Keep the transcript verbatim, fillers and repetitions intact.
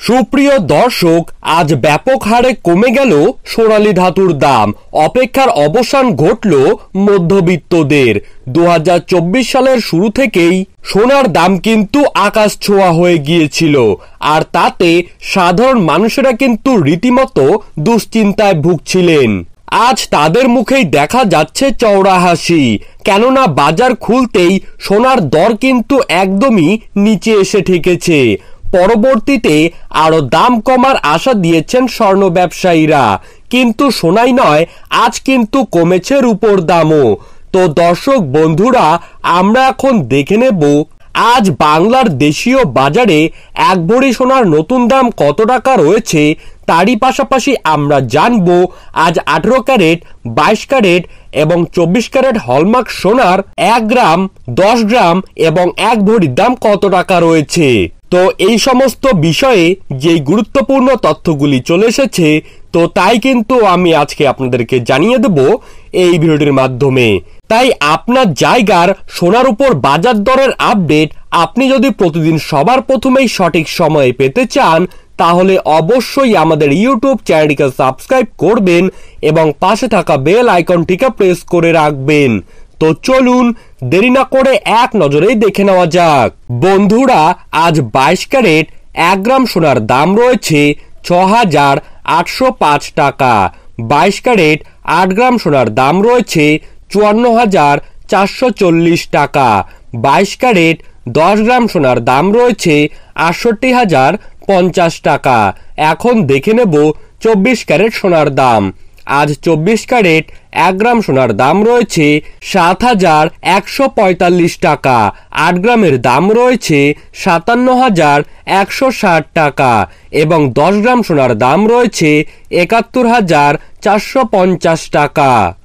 সুপ্রিয় দর্শক, আজ ব্যাপক হারে কমে গেল সোনালী ধাতুর দাম। অপেক্ষার অবসান ঘটল মধ্যবিত্তদের। দু হাজার চব্বিশ সালের শুরু থেকেই সোনার দাম কিন্তু আকাশ ছোঁয়া হয়ে গিয়েছিল, আর তাতে সাধারণ মানুষেরা কিন্তু রীতিমতো দুশ্চিন্তায় ভুগছিলেন। আজ তাদের মুখেই দেখা যাচ্ছে চওড়া হাসি, কেননা বাজার খুলতেই সোনার দর কিন্তু একদমই নিচে এসে ঠেকেছে। পরবর্তীতে আরো দাম কমার আশা দিয়েছেন স্বর্ণ ব্যবসায়ীরা, কিন্তু সোনাই নয়, আজ কিন্তু কমেছে রূপোর দামও। তো দর্শক বন্ধুরা, আমরা এখন দেখে নেব আজ বাংলার দেশীয় বাজারে এক ভরি সোনার নতুন দাম কত টাকা রয়েছে। তারই পাশাপাশি আমরা জানব আজ আঠারো ক্যারেট, বাইশ ক্যারেট এবং চব্বিশ ক্যারেট হলমার্ক সোনার এক গ্রাম, দশ গ্রাম এবং এক ভরির দাম কত টাকা রয়েছে। তো এই সমস্ত বিষয়ে যে গুরুত্বপূর্ণ তথ্যগুলি চলে এসেছে, তো তাই কিন্তু আমি আজকে আপনাদেরকে জানিয়ে দেব এই ভিডিওটির মাধ্যমে। তাই আপনার জায়গার সোনার উপর বাজার দরের আপডেট আপনি যদি প্রতিদিন সবার প্রথমেই সঠিক সময়ে পেতে চান, তাহলে অবশ্যই আমাদের ইউটিউব চ্যানেলটিকে সাবস্ক্রাইব করবেন এবং পাশে থাকা বেল আইকনটিকে প্রেস করে রাখবেন। তো চলুন দেরি না করে এক নজরেই দেখে নেওয়া যাক। বন্ধুরা, আজ বাইশ ক্যারেট এক গ্রাম সোনার দাম রয়েছে ছ হাজার আটশো পাঁচ টাকা। বাইশ ক্যারেট আট গ্রাম সোনার দাম রয়েছে চুয়ান্ন হাজার চারশো চল্লিশ টাকা। বাইশ ক্যারেট দশ গ্রাম সোনার দাম রয়েছে আটষট্টি হাজার পঞ্চাশ টাকা। এখন দেখে নেব চব্বিশ ক্যারেট সোনার দাম। আজ চব্বিশ ক্যারেট এক গ্রাম সোনার দাম রয়েছে সাত হাজার একশো পঁয়তাল্লিশ টাকা। আট গ্রামের দাম রয়েছে সাতান্ন হাজার একশো ষাট টাকা এবং দশ গ্রাম সোনার দাম রয়েছে একাত্তর হাজার চারশো পঞ্চাশ টাকা।